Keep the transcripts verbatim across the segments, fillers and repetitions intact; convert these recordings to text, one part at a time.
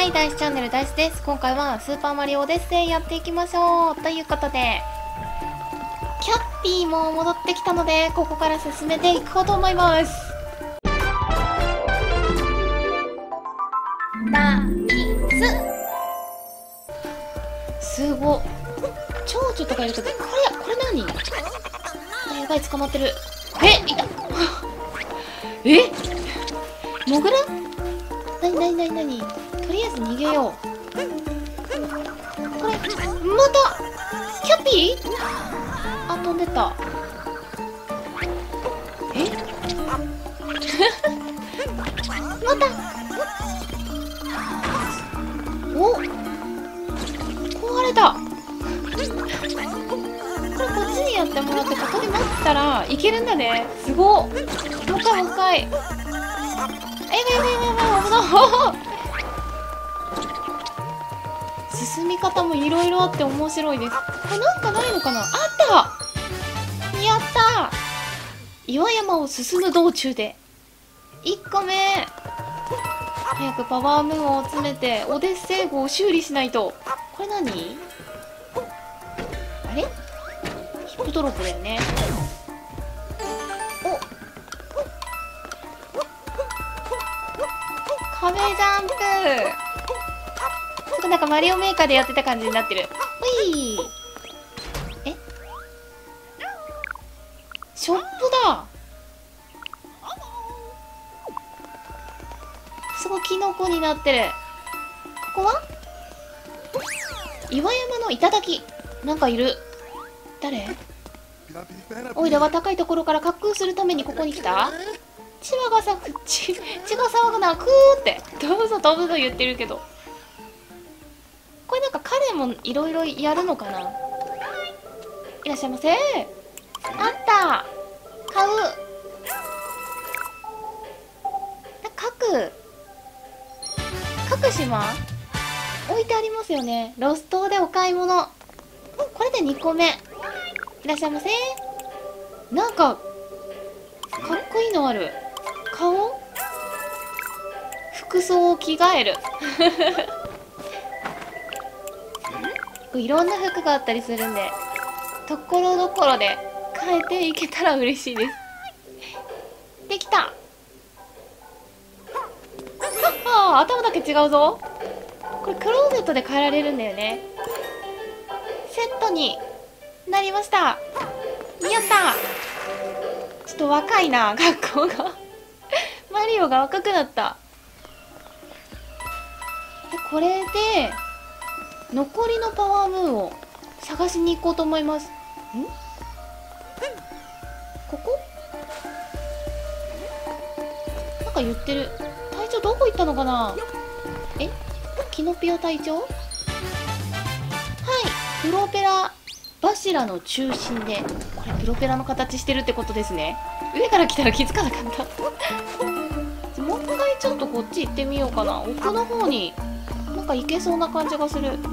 はい、ダイスチャンネルダイスです。今回はスーパーマリオオデッセイやっていきましょう。ということで、キャッピーも戻ってきたので、ここから進めていこうと思います。ダイス。すご。蝶々とかいるけど、これ、これ何？あ、やばい、捕まってる。え、いた。え？モグラ？なになになになに？とりあえず逃げよう。これ、またキャッピー？あ、飛んでった。えまたお、壊れた。これこっちにやってもらって、ここで待ったらいけるんだね。すごっ。もう一回もう一回。え、やばいやばいやばいやばい、危ない。進み方もいろいろあって面白いです。これなんかないのかな。あった、やったー。岩山を進む道中でいっこめ。早くパワームーンを集めてオデッセイ号を修理しないと。これ何？あれヒップドロップだよね。お、壁ジャンプ。なんかマリオメーカーでやってた感じになってる。ほい。え？ショップだ。すごいキノコになってる。ここは岩山の頂。なんかいる。誰？おいらは高いところから滑空するためにここに来た。血がさく血血が騒ぐな。クーって飛ぶぞ飛ぶぞ言ってるけど、これなんか彼もいろいろやるのかな。いらっしゃいませ。あった、買う。各各島置いてありますよね。ロス島でお買い物。これでにこめ。いらっしゃいませ。なんかかっこいいのある。顔、服装を着替える。いろんな服があったりするんで、ところどころで変えていけたら嬉しいです。できた。はっは、頭だけ違うぞ。これクローゼットで変えられるんだよね。セットになりました。やった。ちょっと若いな、学校が。マリオが若くなった。でこれで残りのパワームーンを探しに行こうと思います。ん？ここ？なんか言ってる。隊長どこ行ったのかな。え？キノピオ隊長？はい、プロペラ柱の中心で、これプロペラの形してるってことですね。上から来たら気づかなかった。もう一回ちょっとこっち行ってみようかな。奥の方になんか行けそうな感じがする。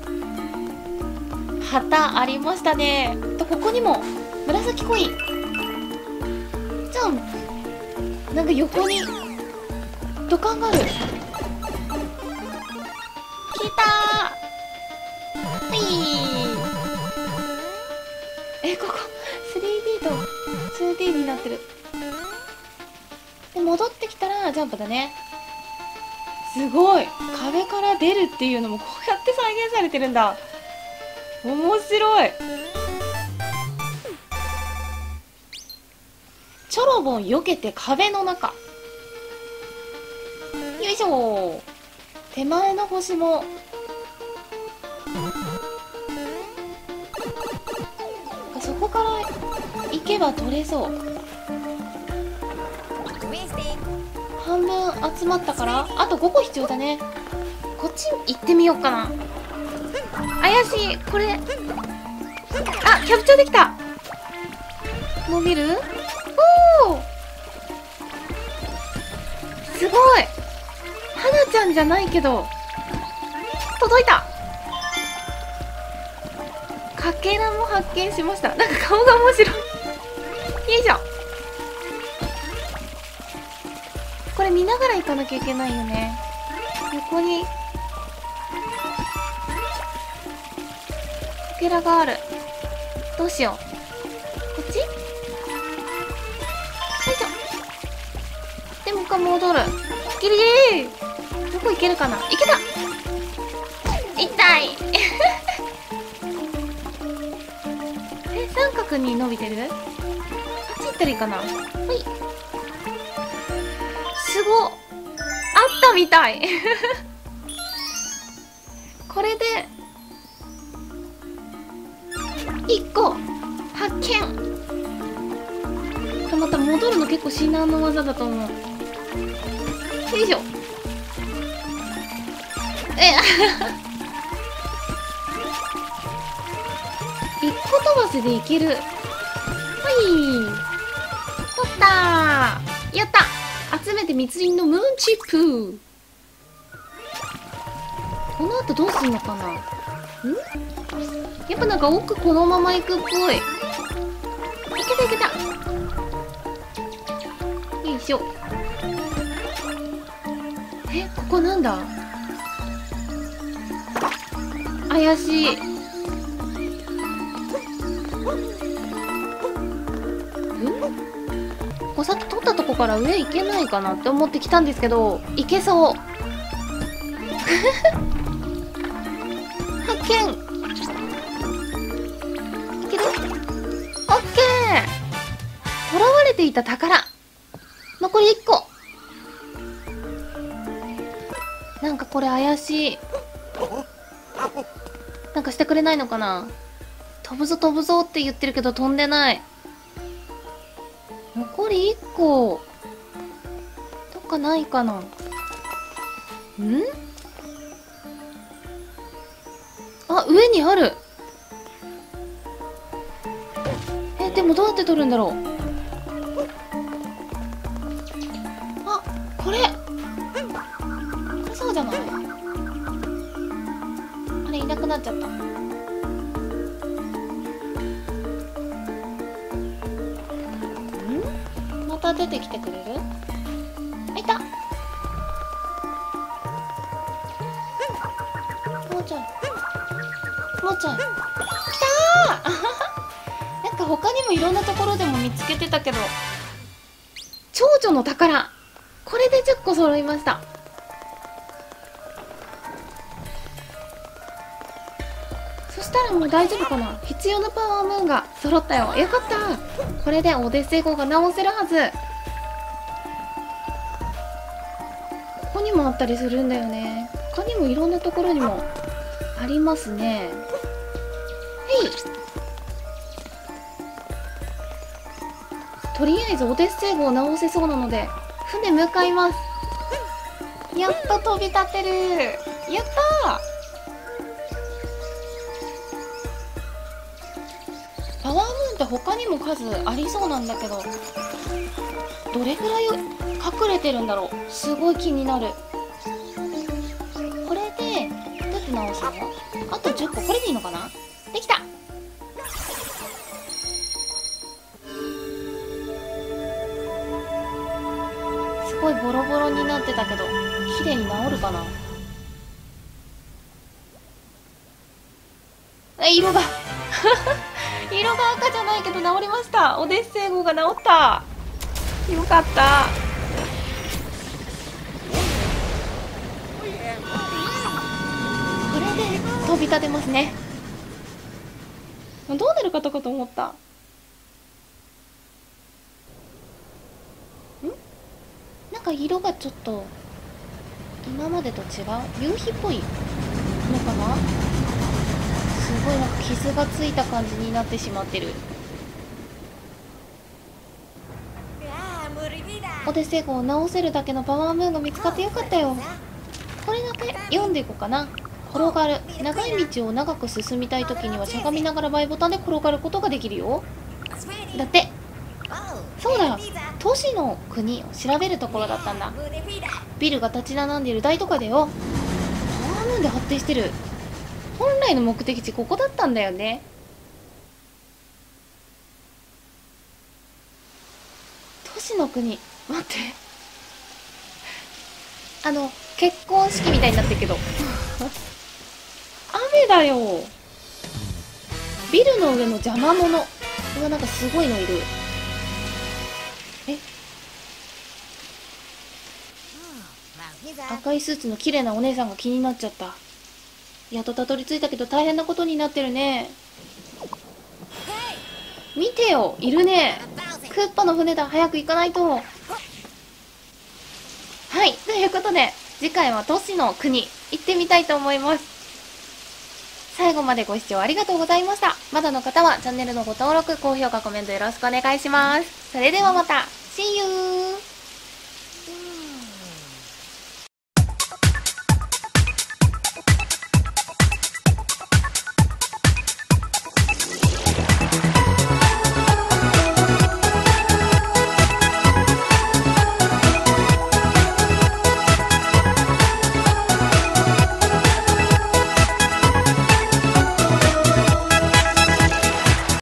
旗ありましたね。とここにも紫コイン。じゃん。なんか横に土管がある。来たー。はいー。え、ここ スリーディー と ツーディー になってる。で戻ってきたらジャンプだね。すごい、壁から出るっていうのもこうやって再現されてるんだ。面白い。チョロボン避けて壁の中。よいしょ。手前の星もそこから行けば取れそう。半分集まったからあとごこ必要だね。こっち行ってみようかな。怪しい。これ、あ、キャプチャーできた。伸びる。おお、すごい。花ちゃんじゃないけど届いた。かけらも発見しました。なんか顔が面白い。よいしょ。これ見ながら行かなきゃいけないよね。横にペラがある。どうしよう。こっち？よいしょ。でもう一回戻る。ギリギリ。どこ行けるかな。行けた。痛い。え、三角に伸びてる？あっち行ったらいいかな。はい。すごっ。あったみたい。これでいっこ発見。これまた戻るの結構至難の技だと思う。よいしょ。え一個飛ばしでいける。はい、取ったー。やった。集めて密林のムーンチップ。この後どうすんのかな。ん、やっぱなんか奥このまま行くっぽい。いけたいけた。よいしょ。え、ここなんだ。怪しい。ん、ここさっき取ったとこから上行けないかなって思ってきたんですけど、行けそう。発見。いける？オッケー。囚われていた宝。残りいっこ。なんかこれ怪しい。なんかしてくれないのかな。飛ぶぞ飛ぶぞって言ってるけど飛んでない。残りいっこ。どっかないかな。ん？あ、上にある。え、でもどうやって取るんだろう。あ、これ。そうじゃない？あれ、いなくなっちゃった。ん？また出てきてくれる？あ、いた。もうちょい。もうちょい。きたー。なんか他にもいろんなところでも見つけてたけど、長女の宝、これでじゅっこ揃いました。そしたらもう大丈夫かな。必要なパワームーンが揃ったよ。よかった。これでオデッセイ号が直せるはず。ここにもあったりするんだよね。他にもいろんなところにもありますね。へい。とりあえずオデッセイ号を直せそうなので船向かいます。やっと飛び立てる。やったー。パワームーンって他にも数ありそうなんだけど、どれぐらい隠れてるんだろう。すごい気になる。これでどうやって直すの？あとじゅっこ。これでいいのかな。できた。すごいボロボロになってたけど綺麗に治るかな。え、色が色が赤じゃないけど治りました。オデッセイ号が治った。よかった。これで飛び立てますね。どうなるかとかと思った。ん？なんか色がちょっと今までと違う。夕日っぽいのかな。すごいなんか傷がついた感じになってしまってる。オデッセイ号を直せるだけのパワームーンが見つかってよかったよ。これだけ読んでいこうかな。転がる。長い道を長く進みたい時にはしゃがみながらバイボタンで転がることができるよ。だって。そうだ、都市の国を調べるところだったんだ。ビルが立ち並んでいる大都会だよ。パワームーンで発展してる。本来の目的地ここだったんだよね。都市の国、待って、あの結婚式みたいになってるけど雨だよ。 ビルの上の邪魔者。うわ、なんかすごいのいる。え、赤いスーツの綺麗なお姉さんが気になっちゃった。やっとたどり着いたけど大変なことになってるね。見てよ、いるね。クッパの船だ、早く行かないと。はい、ということで次回は都市の国行ってみたいと思います。最後までご視聴ありがとうございました。まだの方はチャンネルのご登録、高評価、コメントよろしくお願いします。それではまた See you!